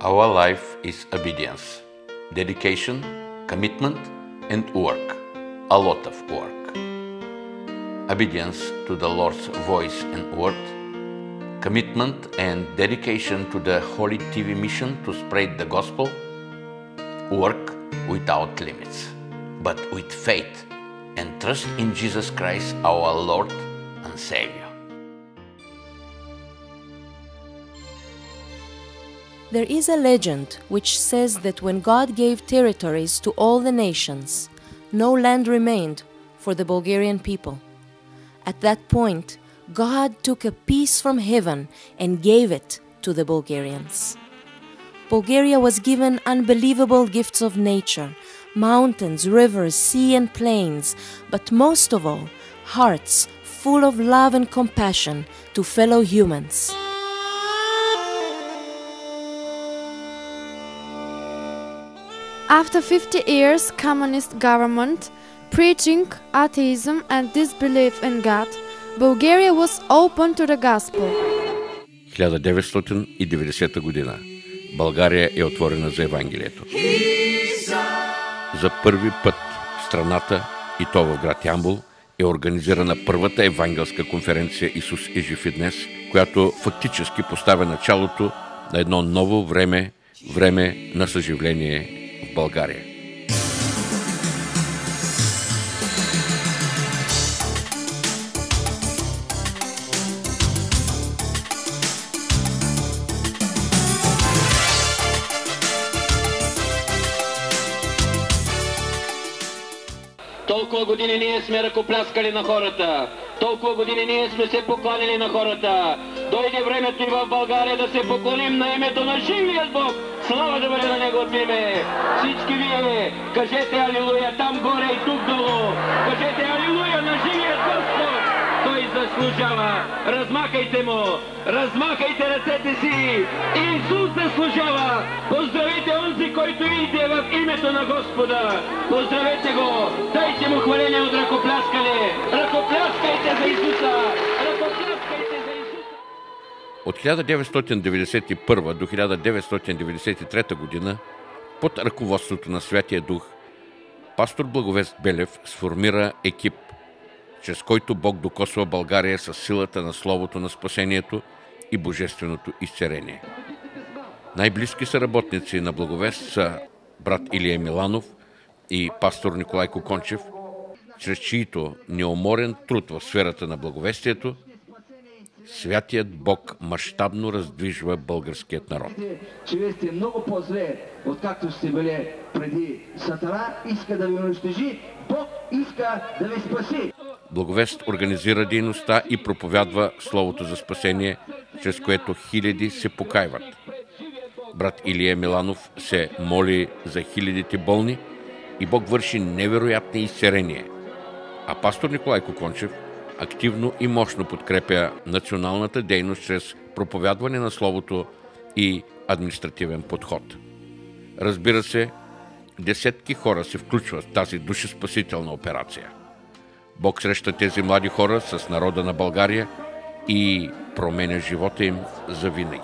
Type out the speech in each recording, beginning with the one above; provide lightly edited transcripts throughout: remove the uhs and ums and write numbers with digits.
Our life is obedience, dedication, commitment, and work. A lot of work. Obedience to the Lord's voice and word, commitment and dedication to the Holy TV mission to spread the gospel, work without limits, but with faith and trust in Jesus Christ, our Lord and Savior. There is a legend which says that when God gave territories to all the nations, no land remained for the Bulgarian people. At that point, God took a piece from heaven and gave it to the Bulgarians. Bulgaria was given unbelievable gifts of nature, mountains, rivers, sea and plains, but most of all, hearts full of love and compassion to fellow humans. After 50 years communist government, preaching atheism and disbelief in God, Bulgaria was open to the gospel. 1990 година. България е отворена за Евангелието. За първи път в страната, и то в град Ямбол, е организирана първата евангелска конференция "Исус е жив и днес", която фактически поставя началото на едно ново време на съживление в България. Толкова години ние сме ръкопляскали на хората. Толкова години ние сме се покланили на хората. Дойде времето и в България да се поклоним на името на живият Бог. Слава да бъде на Неговото име. Всички вие кажете алилуя там горе и тук долу. Кажете алилуя на живият Господ. Той заслужава. Размахайте му. Размахайте ръцете си. Исус заслужава. Поздравите онзи, който иде в името на Господа. Поздравете го. Дайте му хваление от ръкопляскане. Ръкопляскайте за Исуса. Ръкопляскайте за Исуса. От 1991 до 1993 година под ръководството на Святия Дух пастор Благовест Белев сформира екип, чрез който Бог докосва България с силата на Словото на спасението и божественото изцеление. Най-близки съработници на Благовест са брат Илия Миланов и пастор Николай Кокончев, чрез чието неуморен труд в сферата на благовестието Святият Бог мащабно раздвижва българският народ. Че вие сте много по-зле, откакто сте били преди. Сатана иска да ви унищожи, Бог иска да ви спаси. Благовест организира дейността и проповядва Словото за спасение, чрез което хиляди се покайват. Брат Илия Миланов се моли за хилядите болни и Бог върши невероятни изцеления. А пастор Николай Кокончев активно и мощно подкрепя националната дейност чрез проповядване на Словото и административен подход. Разбира се, десетки хора се включват в тази душеспасителна операция. Бог среща тези млади хора с народа на България и променя живота им завинаги.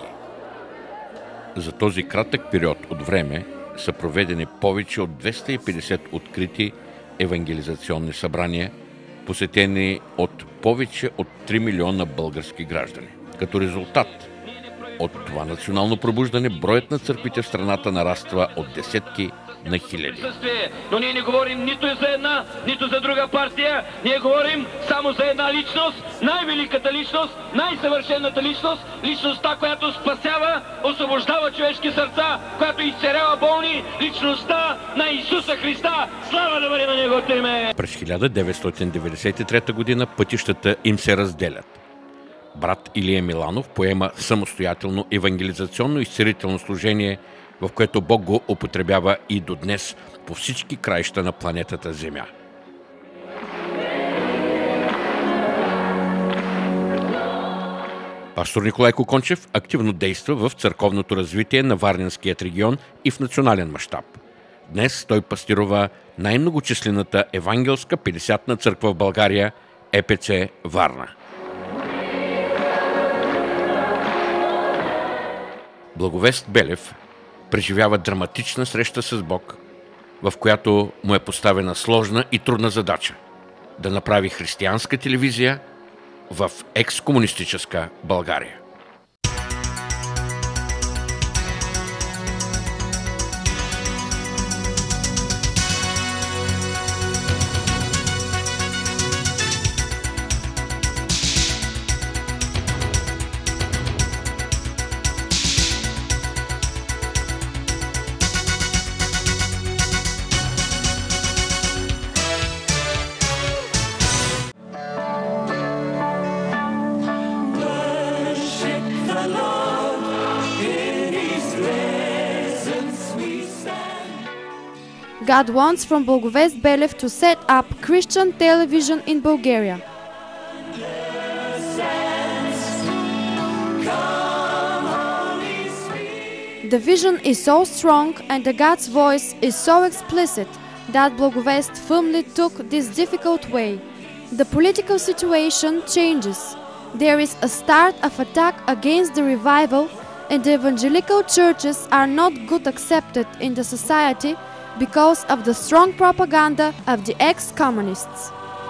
За този кратък период от време са проведени повече от 250 открити евангелизационни събрания, посетени от повече от 3 милиона български граждани. Като резултат от това национално пробуждане, броят на църквите в страната нараства от десетки на хиляди. Но ние не говорим нито за една, нито за друга партия. Ние говорим само за една личност, най-великата личност, най-съвършената личност, личността, която спасява, освобождава човешки сърца, която изцелява болни, личността на Исуса Христа. Слава да бъде на Неговото име! През 1993 година пътищата им се разделят. Брат Илия Миланов поема самостоятелно евангелизационно изцелително служение, в което Бог го употребява и до днес по всички краища на планетата Земя. Пастор Николай Кокончев активно действа в църковното развитие на Варненският регион и в национален мащаб. Днес той пастирува най-многочислената евангелска 50-на църква в България – ЕПЦ Варна. Благовест Белев преживява драматична среща с Бог, в която му е поставена сложна и трудна задача да направи християнска телевизия в екскомунистическа България. God wants from Благовест Белев to set up Christian television in Bulgaria. The vision is so strong and the God's voice is so explicit that Благовест firmly took this difficult way. The political situation changes. There is a start of attack against the revival, and the evangelical churches are not good accepted in the society because of the strong propaganda of the ex-communists.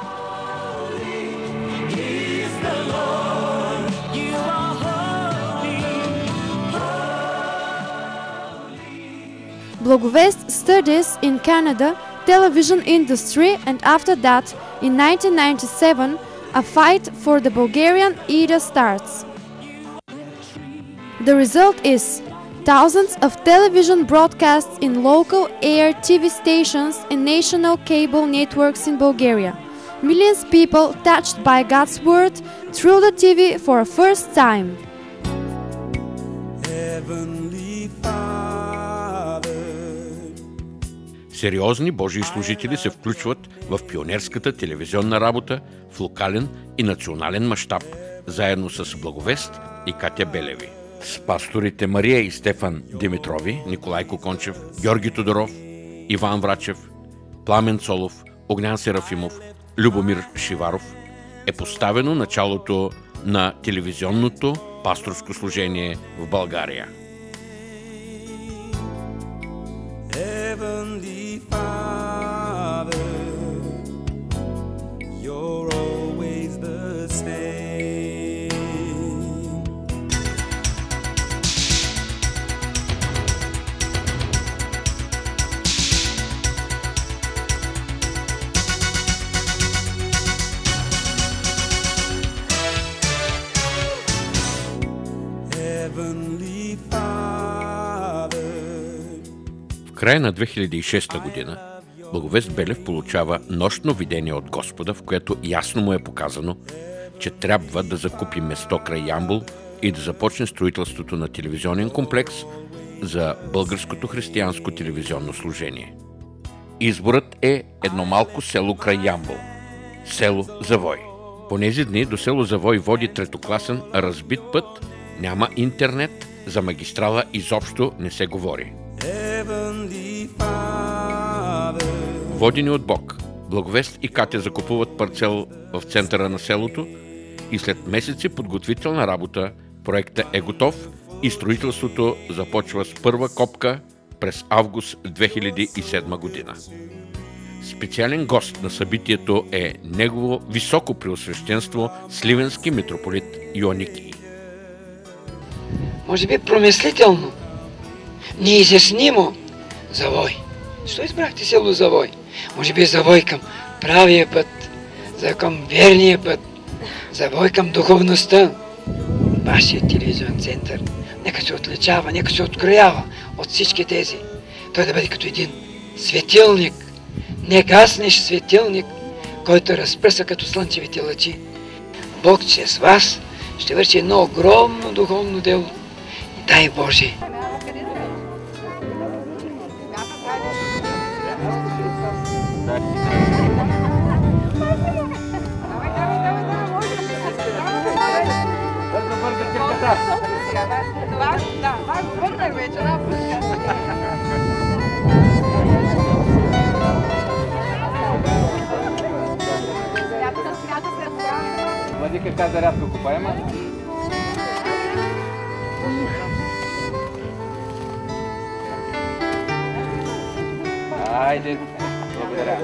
Благовест studies in Canada television industry, and after that, in 1997, a fight for the Bulgarian EDA starts. The result is thousands of television broadcasts in local air TV stations and national cable networks in Bulgaria. Millions of people touched by God's word through the TV for a first time. Сериозни Божии служители се включват в пионерската телевизионна работа в локален и национален мащаб, заедно с Благовест и Катя Белеви. С пасторите Мария и Стефан Димитрови, Николай Кокончев, Георги Тодоров, Иван Врачев, Пламен Цолов, Огнян Серафимов, Любомир Шиваров е поставено началото на телевизионното пасторско служение в България. Heavenly Father, you're always the same. Heavenly Father. В края на 2006 година Благовест Белев получава нощно видение от Господа, в което ясно му е показано, че трябва да закупи место край Ямбол и да започне строителството на телевизионен комплекс за българското християнско телевизионно служение. Изборът е едно малко село край Ямбол – село Завой. По тези дни до село Завой води третокласен разбит път, няма интернет, за магистрала изобщо не се говори. Водени от Бог, Благовест и Катя закупуват парцел в центъра на селото и след месеци подготвителна работа проектът е готов и строителството започва с първа копка през август 2007 година. Специален гост на събитието е негово високо преосвещенство сливенски митрополит Йоанникий. Може би промислително, неизяснимо Завой. Защо избрахте село Завой? Може би Завой към правия път, към верния път, Завой към духовността. Вашият телевизионен център нека се отличава, нека се откроява от всички тези. Той да бъде като един светилник, негаснещ светилник, който разпръса като слънчевите лъчи. Бог чрез вас ще върши едно огромно духовно дело. И дай Боже! Владика каза рядко купаема. Хайде. Благодаря.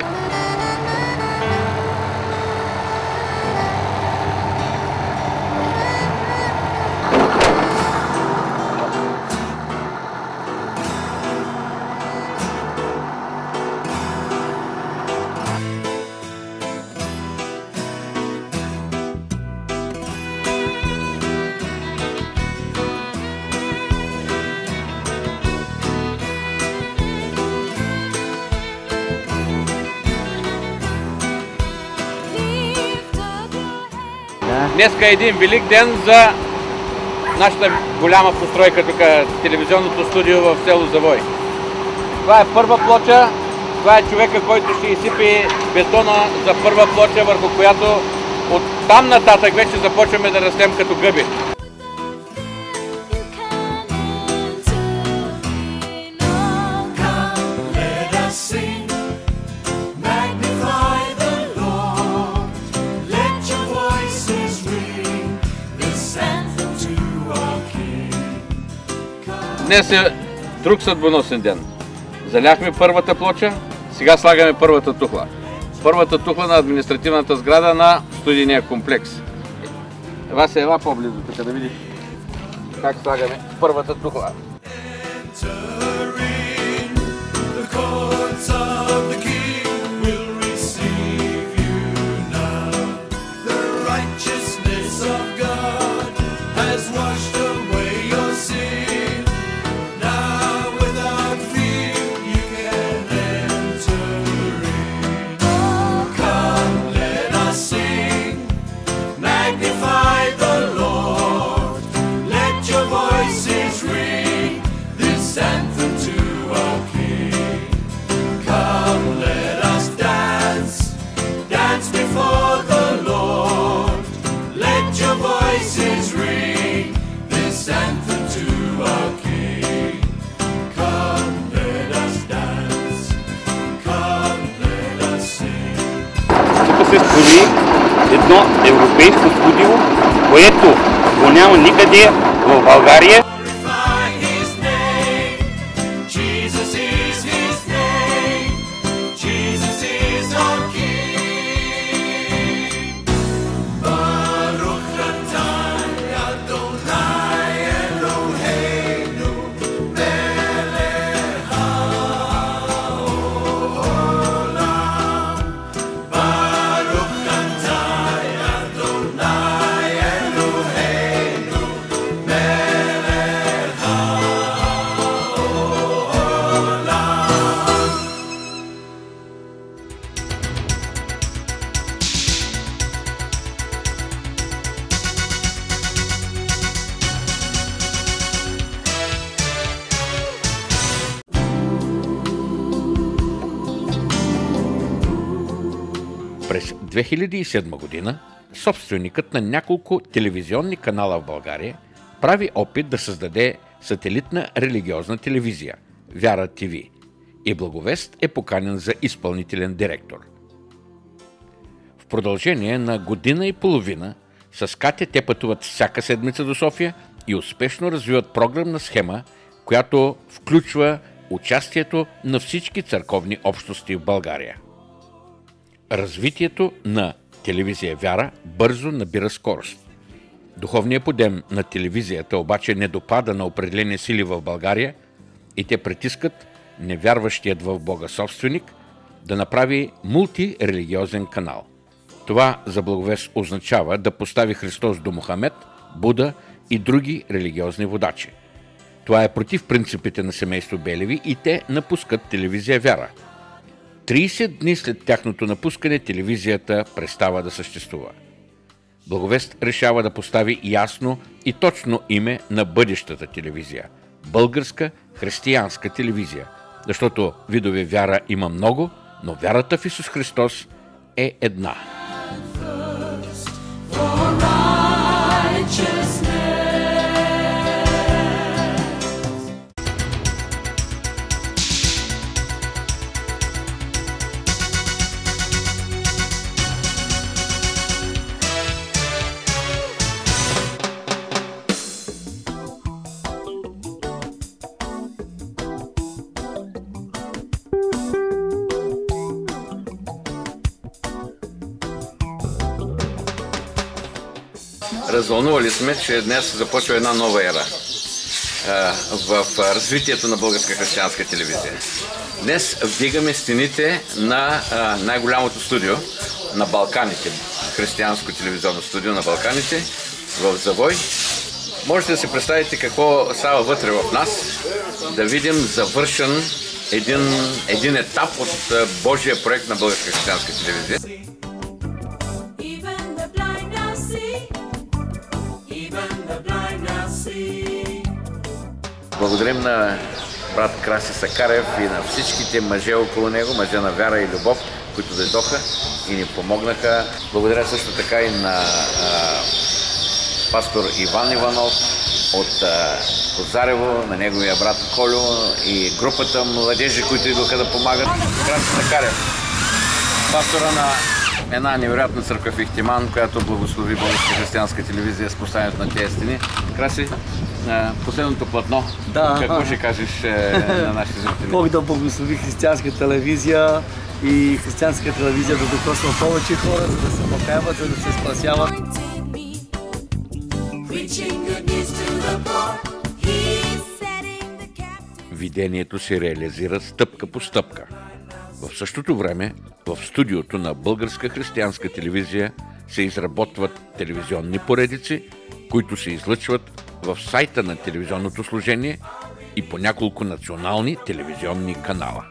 Днеска е един велик ден за нашата голяма постройка тук, телевизионното студио в село Завой. Това е първа плоча, това е човека, който ще изсипи бетона за първа плоча, върху която от там нататък вече започваме да растем като гъби. Днес е друг съдбоносен ден. Заляхме първата плоча, сега слагаме първата тухла. Първата тухла на административната сграда на студийния комплекс. Вася, ела по-близо тук да видиш как слагаме първата тухла. Се строи едно европейско студио, което го няма никъде в България. През 2007 година собственикът на няколко телевизионни канала в България прави опит да създаде сателитна религиозна телевизия Вяра ТВ и Благовест е поканен за изпълнителен директор. В продължение на година и половина с Катя те пътуват всяка седмица до София и успешно развиват програмна схема, която включва участието на всички църковни общности в България. Развитието на телевизия Вяра бързо набира скорост. Духовният подем на телевизията обаче не допада на определени сили в България и те притискат невярващият в Бога собственик да направи мултирелигиозен канал. Това за Благовест означава да постави Христос до Мохамед, Буда и други религиозни водачи. Това е против принципите на семейство Белеви и те напускат телевизия Вяра. 30 дни след тяхното напускане телевизията престава да съществува. Благовест решава да постави ясно и точно име на бъдещата телевизия – българска християнска телевизия, защото видове вяра има много, но вярата в Исус Христос е една. развълнували сме, че днес започва една нова ера в развитието на Българска християнска телевизия. Днес вдигаме стените на най-голямото студио на Балканите, християнско телевизионно студио на Балканите в Завой. Можете да си представите какво става вътре в нас, да видим завършен един етап от Божия проект на Българска християнска телевизия. Благодарим на брат Краси Сакарев и на всичките мъже около него, мъже на вяра и любов, които дойдоха и ни помогнаха. Благодаря също така и на пастор Иван Иванов от Козарево, на неговия брат Колю и групата младежи, които идваха да помагат. Краси Сакарев, пастора на една невероятна църква в Ихтиман, която благослови Българска християнска телевизия с поставянето на тези стени. Краси, последното платно, какво ще кажеш на нашите зрители? Бог да благослови християнска телевизия и християнска телевизия да докосва повече хора, за да се покаяват, за да се спасяват. Видението се реализира стъпка по стъпка. В същото време, в студиото на Българска християнска телевизия се изработват телевизионни поредици, които се излъчват в сайта на телевизионното служение и по няколко национални телевизионни канала.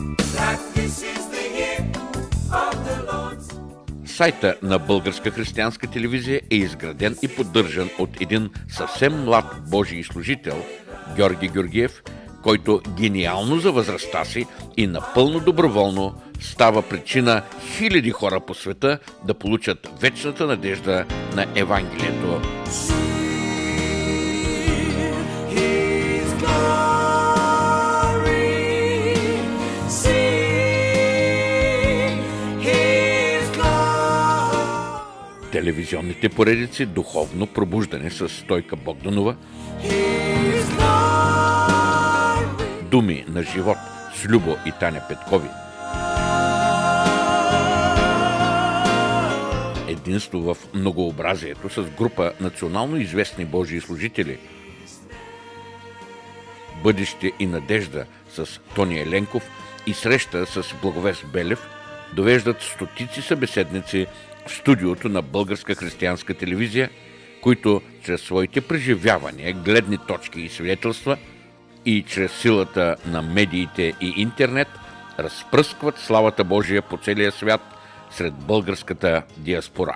Сайта на Българска християнска телевизия е изграден и поддържан от един съвсем млад Божий служител, Георги Георгиев, който гениално за възрастта си и напълно доброволно става причина хиляди хора по света да получат вечната надежда на Евангелието. Телевизионните поредици "Духовно пробуждане" с Стойка Богданова, "Думи на живот" с Любо и Таня Петкови, "Единство в многообразието" с група национално известни Божии служители, "Бъдеще и надежда" с Тони Еленков и "Среща" с Благовест Белев довеждат стотици събеседници в студиото на Българска християнска телевизия, които чрез своите преживявания, гледни точки и свидетелства и чрез силата на медиите и интернет разпръскват славата Божия по целия свят сред българската диаспора.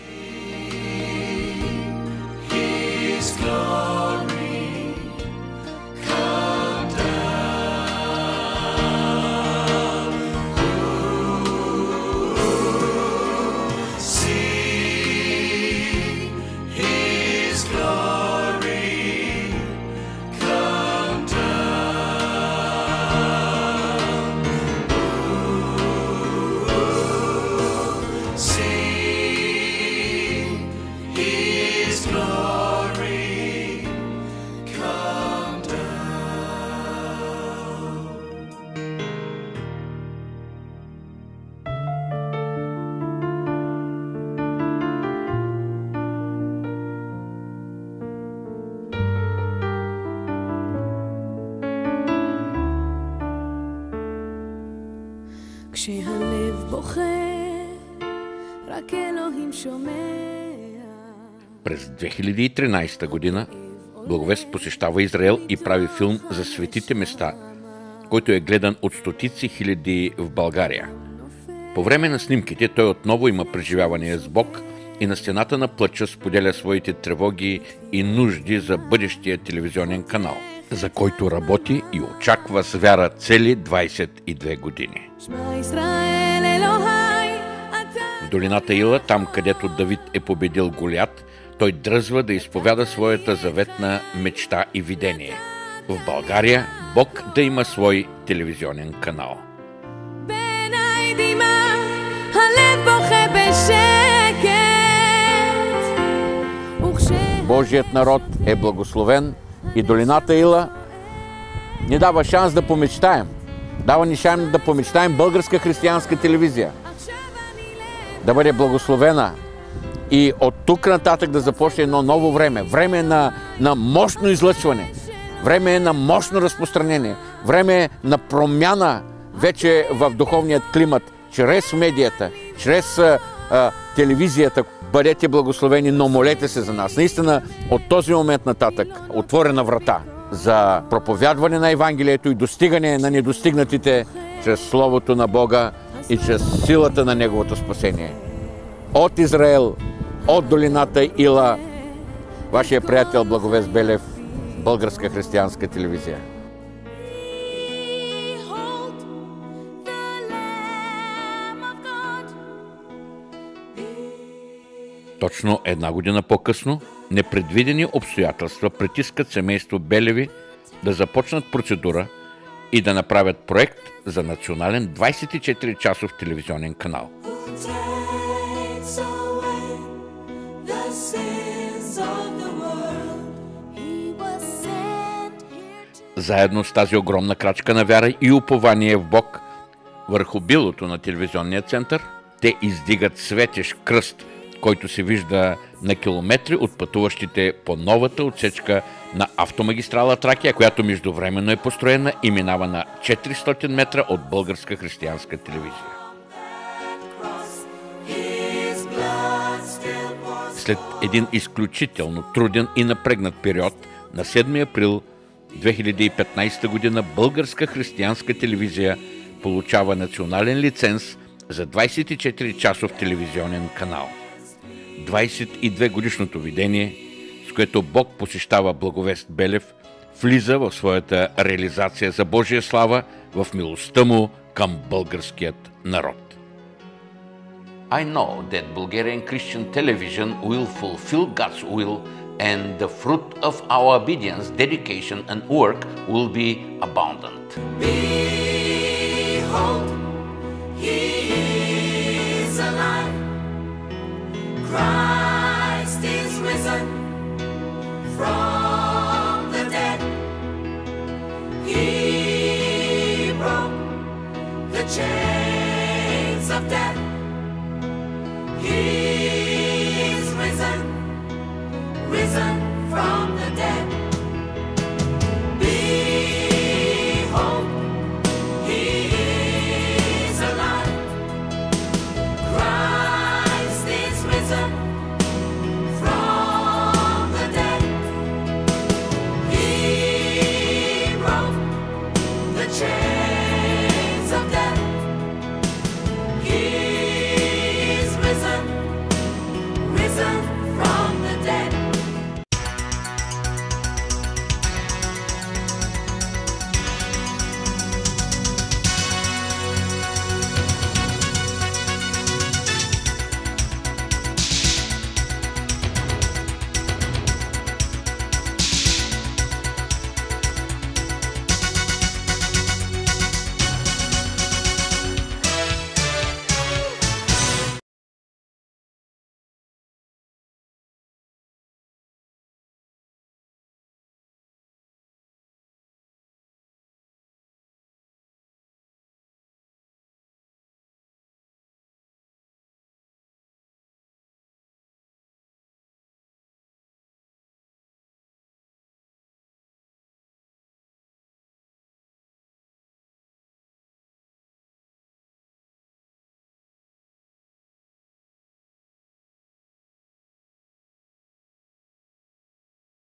כשהלב בוכה, רק אלוהים שומע. През 2013 година Благовест посещава Израел и прави филм за светите места, който е гледан от стотици хиляди в България. По време на снимките той отново има преживявания с Бог и на стената на плача споделя своите тревоги и нужди за бъдещия телевизионен канал, за който работи и очаква с вяра цели 22 години. В долината Ила, там където Давид е победил Голиат, той дръзва да изповяда своята заветна мечта и видение. В България Бог да има свой телевизионен канал. Божият народ е благословен и долината Ила ни дава шанс да помечтаем. Дава ни шанс да помечтаем Българска християнска телевизия да бъде благословена и от тук нататък да започне едно ново време. Време на мощно излъчване. Време на мощно разпространение. Време на промяна вече в духовният климат, чрез медията, чрез телевизията. Бъдете благословени, но молете се за нас. Наистина, от този момент нататък отворена врата за проповядване на Евангелието и достигане на недостигнатите чрез Словото на Бога и чрез силата на Неговото спасение. От Израел, от долината Ила, вашия приятел Благовест Белев, Българска християнска телевизия. Точно една година по-късно, непредвидени обстоятелства притискат семейство Белеви да започнат процедура и да направят проект за национален 24-часов телевизионен канал. Заедно с тази огромна крачка на вяра и упование в Бог върху билото на телевизионния център, те издигат светещ кръст, който се вижда на километри от пътуващите по новата отсечка на автомагистрала Тракия, която междувременно е построена и минава на 400 метра от Българска християнска телевизия. След един изключително труден и напрегнат период, на 7 април 2015 година Българска християнска телевизия получава национален лиценз за 24-часов телевизионен канал. 22-годишното видение, с което Бог посещава Благовест Белев, влиза в своята реализация за Божия слава в милостта му към българският народ. I know that Bulgarian Christian television will fulfill God's will and the fruit of our obedience, dedication and work will be abundant. Behold, He is alive. Christ is risen from the dead. He broke the chains of death.